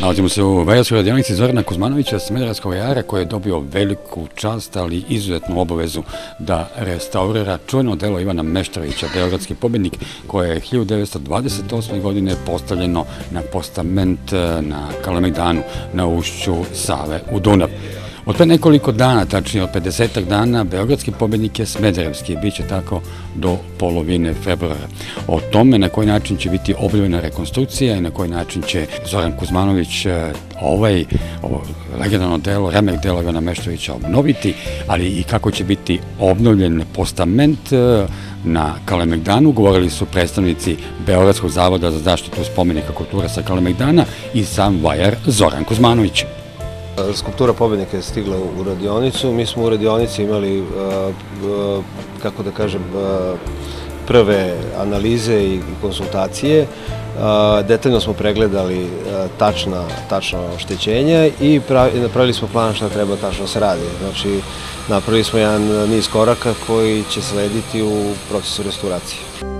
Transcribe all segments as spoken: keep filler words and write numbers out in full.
Nalazimo se u vajarskoj radionici Zorana Kuzmanovića, smederevskog vajara, koji je dobio veliku čast, ali izuzetnu obavezu da restaurira čuveno delo Ivana Meštrovića, beogradski pobednik, koje je hiljadu devetsto dvadeset osme. godine postavljeno na postament na Kalemegdanu na ušću Save u Dunav. Od pre nekoliko dana, tačnije od pedesetak dana, beogradski pobednik je smederevski, bit će tako do polovine februara. O tome na koji način će biti obnovljena rekonstrukcija i na koji način će Zoran Kuzmanović ovaj legendarno delo, remek delo Ivana Meštrovića obnoviti, ali i kako će biti obnovljen postament na Kalemegdanu, govorili su predstavnici Beogradskog zavoda za zaštitu spomenika kulture sa Kalemegdana i sam vajar Zoran Kuzmanović. Skulptura pobednika je stigla u radionicu. Mi smo u radionici imali, kako da kažem, prve analize i konsultacije. Detaljno smo pregledali tačna oštećenja i napravili smo plan šta treba tačno se radi. Znači, napravili smo jedan niz koraka koji će slediti u procesu restauracije.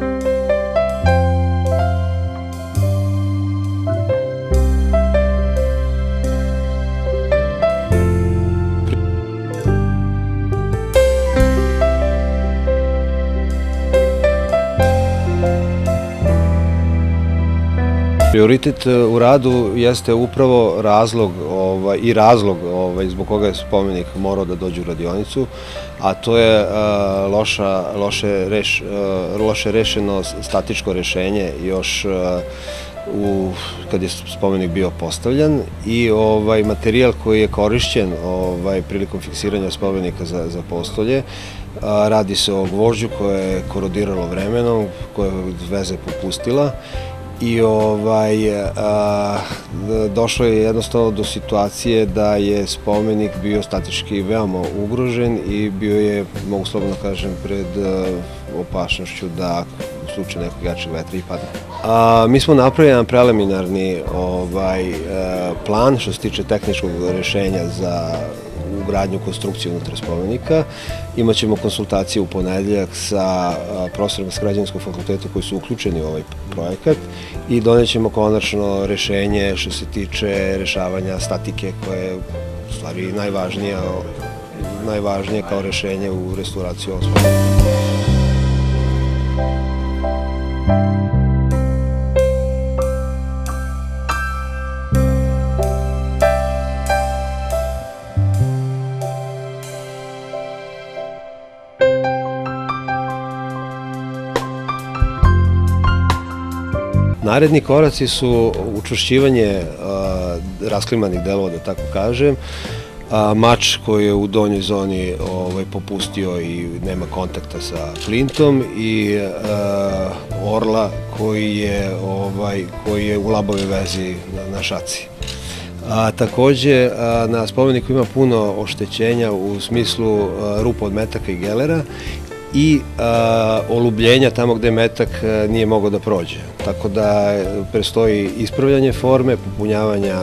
Prioritet u radu jeste upravo razlog i razlog zbog koga je spomenik morao da dođe u radionicu, a to je loše rešeno statičko rešenje još kad je spomenik bio postavljan i materijal koji je korišćen prilikom fiksiranja spomenika za postolje. Radi se o gvožđu koje je korodiralo vremenom, koje je veze popustila. I došlo je jednostavno do situacije da je spomenik bio statički veoma ugrožen i bio je, mogu slobodno kažem, pred opasnošću da u slučaju nekog jačeg vetra i padne. Mi smo napravili jedan preliminarni plan što se tiče tehničkog rešenja za ugradnju konstrukcije unutar spomenika. Imaćemo konsultacije u ponedeljak sa profesorima s Građevinskog fakulteta koji su uključeni u ovaj projekat i donećemo konačno rešenje što se tiče rešavanja statike koja je u stvari najvažnije kao rešenje u restauraciji ovog spomenika. Naredni koraci su učvršćivanje rasklimanih delova, da tako kažem, mač koji je u donjoj zoni popustio i nema kontakta sa plintom i orla koji je u labavoj vezi na šaci. Takođe, na spomeniku ima puno oštećenja u smislu rupa od metaka i gelera i olubljenja tamo gde metak nije mogao da prođe. Tako da prestoji ispravljanje forme, popunjavanja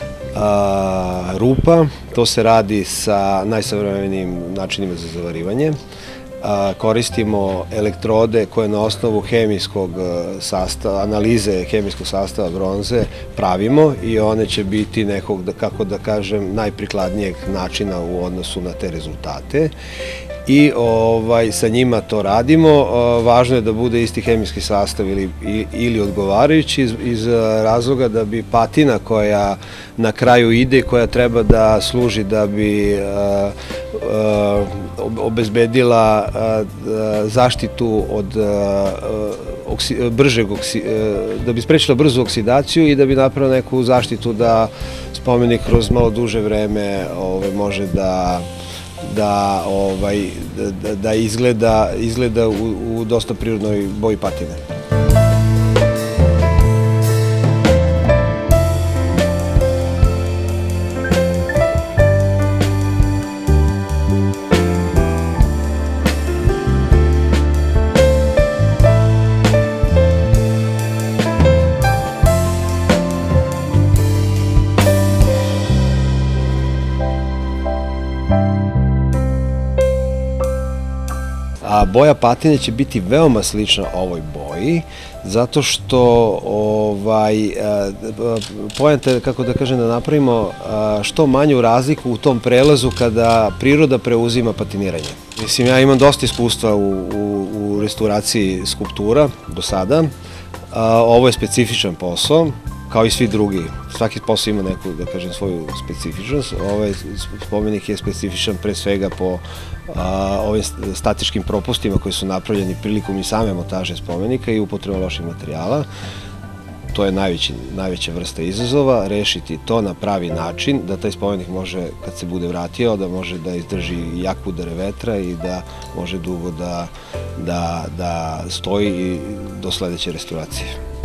rupa. To se radi sa najsavremenijim načinima za zavarivanje. Koristimo elektrode koje na osnovu hemijskog sastava, analize hemijskog sastava bronze pravimo i one će biti nekog, kako da kažem, najprikladnijeg načina u odnosu na te rezultate. I sa njima to radimo. Važno je da bude isti hemijski sastav ili odgovarajući iz razloga da bi patina koja na kraju ide i koja treba da služi da bi obezbedila zaštitu od bržeg, da bi sprečila brzu oksidaciju i da bi napravila neku zaštitu da spomenik kroz malo duže vreme može da da izgleda u dosta prirodnoj boji patine. Boja patine će biti veoma slična ovoj boji, zato što ovaj, poenta je, kako da kažem, da napravimo što manju razliku u tom prelazu kada priroda preuzima patiniranje. Mislim, ja imam dosta iskustva u, u, u restauraciji skulptura do sada. Ovo je specifičan posao, kao i svi drugi. Svaki posao ima neku, da kažem, svoju specifičnost. Ovaj spomenik je specifičan pre svega po a, ovim statičkim propustima koji su napravljeni prilikom i same montaže spomenika i upotrebom loših materijala. To je najveći, najveća vrsta izazova, rešiti to na pravi način, da taj spomenik može, kad se bude vratio, da može da izdrži jak udare vetra i da može dugo da, da, da stoji do sledeće restauracije.